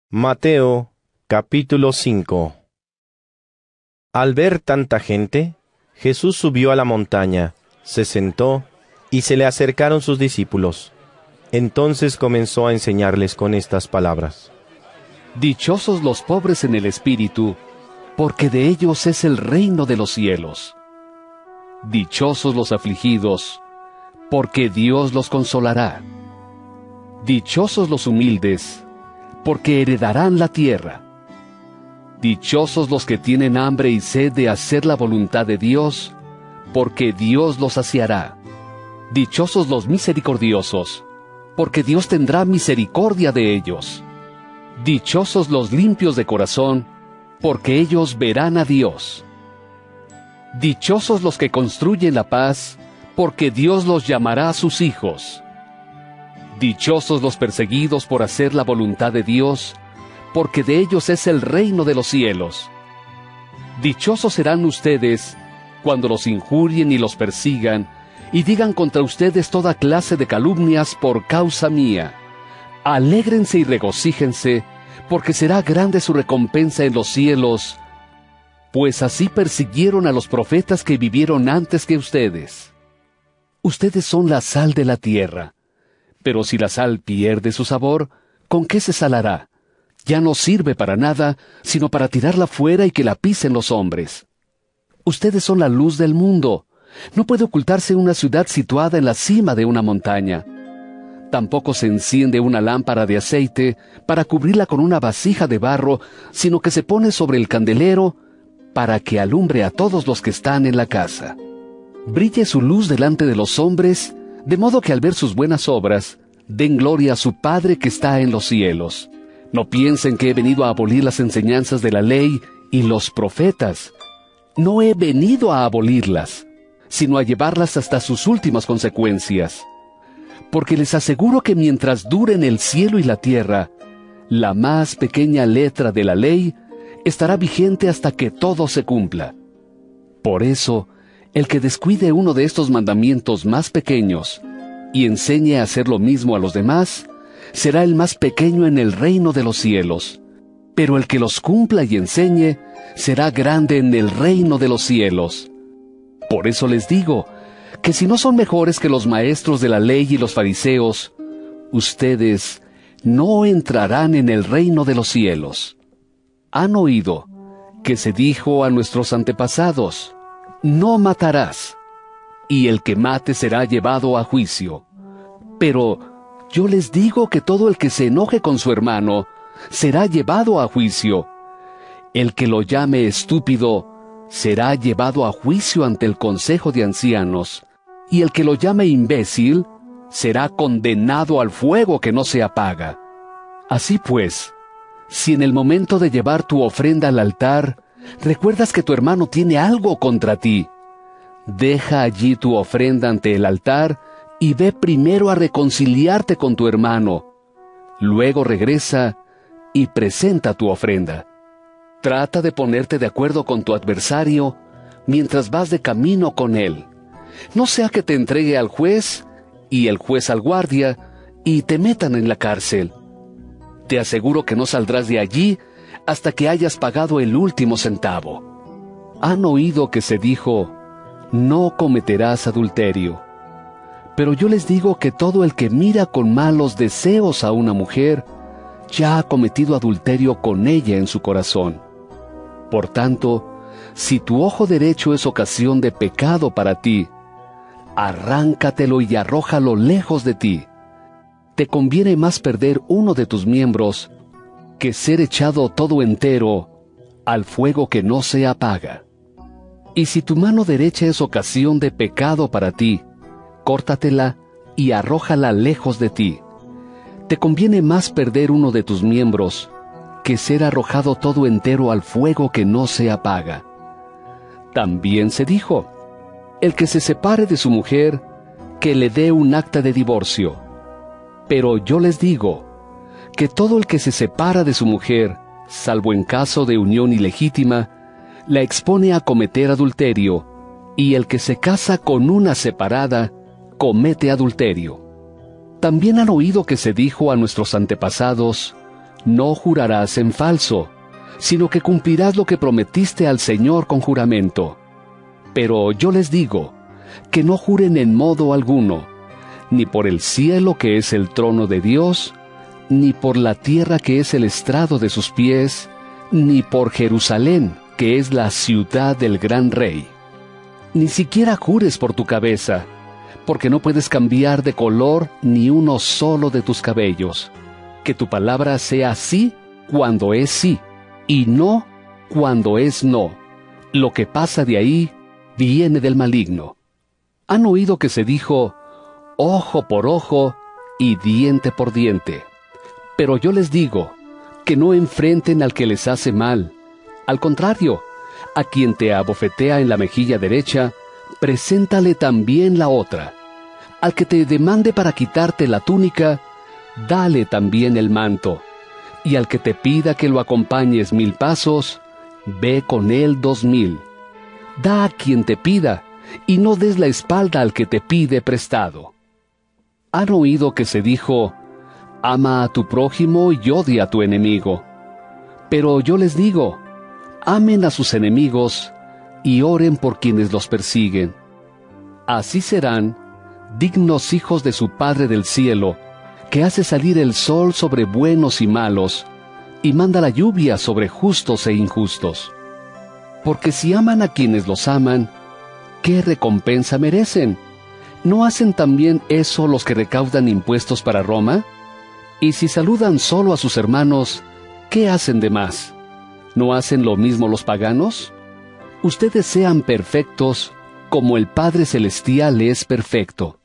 Mateo, capítulo 5. Al ver tanta gente, Jesús subió a la montaña, se sentó, y se le acercaron sus discípulos. Entonces comenzó a enseñarles con estas palabras. Dichosos los pobres en el espíritu, porque de ellos es el reino de los cielos. Dichosos los afligidos, porque Dios los consolará. Dichosos los humildes, porque heredarán la tierra. Dichosos los que tienen hambre y sed de hacer la voluntad de Dios, porque Dios los saciará. Dichosos los misericordiosos, porque Dios tendrá misericordia de ellos. Dichosos los limpios de corazón, porque ellos verán a Dios. Dichosos los que construyen la paz, porque Dios los llamará sus hijos. Dichosos los perseguidos por hacer la voluntad de Dios, porque de ellos es el reino de los cielos. Dichosos serán ustedes cuando los injurien y los persigan, y digan contra ustedes toda clase de calumnias por causa mía. Alégrense y regocíjense, porque será grande su recompensa en los cielos, pues así persiguieron a los profetas que vivieron antes que ustedes. Ustedes son la sal de la tierra. Pero si la sal pierde su sabor, ¿con qué se salará? Ya no sirve para nada, sino para tirarla fuera y que la pisen los hombres. Ustedes son la luz del mundo. No puede ocultarse una ciudad situada en la cima de una montaña. Tampoco se enciende una lámpara de aceite para cubrirla con una vasija de barro, sino que se pone sobre el candelero para que alumbre a todos los que están en la casa. Brille su luz delante de los hombres, de modo que al ver sus buenas obras, den gloria a su Padre que está en los cielos. No piensen que he venido a abolir las enseñanzas de la ley y los profetas. No he venido a abolirlas, sino a llevarlas hasta sus últimas consecuencias. Porque les aseguro que mientras duren el cielo y la tierra, la más pequeña letra de la ley estará vigente hasta que todo se cumpla. Por eso, el que descuide uno de estos mandamientos más pequeños y enseñe a hacer lo mismo a los demás, será el más pequeño en el reino de los cielos. Pero el que los cumpla y enseñe, será grande en el reino de los cielos. Por eso les digo, que si no son mejores que los maestros de la ley y los fariseos, ustedes no entrarán en el reino de los cielos. Han oído que se dijo a nuestros antepasados: no matarás, y el que mate será llevado a juicio. Pero yo les digo que todo el que se enoje con su hermano será llevado a juicio. El que lo llame estúpido será llevado a juicio ante el consejo de ancianos, y el que lo llame imbécil será condenado al fuego que no se apaga. Así pues, si en el momento de llevar tu ofrenda al altar recuerdas que tu hermano tiene algo contra ti, deja allí tu ofrenda ante el altar y ve primero a reconciliarte con tu hermano. Luego regresa y presenta tu ofrenda. Trata de ponerte de acuerdo con tu adversario mientras vas de camino con él. No sea que te entregue al juez y el juez al guardia y te metan en la cárcel. Te aseguro que no saldrás de allí hasta que hayas pagado el último centavo. Han oído que se dijo: no cometerás adulterio. Pero yo les digo que todo el que mira con malos deseos a una mujer, ya ha cometido adulterio con ella en su corazón. Por tanto, si tu ojo derecho es ocasión de pecado para ti, arráncatelo y arrójalo lejos de ti. Te conviene más perder uno de tus miembros que ser echado todo entero al fuego que no se apaga. Y si tu mano derecha es ocasión de pecado para ti, córtatela y arrójala lejos de ti. Te conviene más perder uno de tus miembros que ser arrojado todo entero al fuego que no se apaga. También se dijo: el que se separe de su mujer, que le dé un acta de divorcio. Pero yo les digo que todo el que se separa de su mujer, salvo en caso de unión ilegítima, la expone a cometer adulterio, y el que se casa con una separada, comete adulterio. También han oído que se dijo a nuestros antepasados: no jurarás en falso, sino que cumplirás lo que prometiste al Señor con juramento. Pero yo les digo, que no juren en modo alguno, ni por el cielo que es el trono de Dios, ni por la tierra que es el estrado de sus pies, ni por Jerusalén, que es la ciudad del gran rey. Ni siquiera jures por tu cabeza, porque no puedes cambiar de color ni uno solo de tus cabellos. Que tu palabra sea sí cuando es sí, y no cuando es no. Lo que pasa de ahí viene del maligno. Han oído que se dijo, ojo por ojo y diente por diente. Pero yo les digo, que no enfrenten al que les hace mal. Al contrario, a quien te abofetea en la mejilla derecha, preséntale también la otra. Al que te demande para quitarte la túnica, dale también el manto. Y al que te pida que lo acompañes 1000 pasos, ve con él 2000. Da a quien te pida, y no des la espalda al que te pide prestado. Han oído que se dijo, ama a tu prójimo y odia a tu enemigo. Pero yo les digo, amen a sus enemigos y oren por quienes los persiguen. Así serán dignos hijos de su Padre del cielo, que hace salir el sol sobre buenos y malos, y manda la lluvia sobre justos e injustos. Porque si aman a quienes los aman, ¿qué recompensa merecen? ¿No hacen también eso los que recaudan impuestos para Roma? Y si saludan solo a sus hermanos, ¿qué hacen de más? ¿No hacen lo mismo los paganos? Ustedes sean perfectos, como el Padre Celestial es perfecto.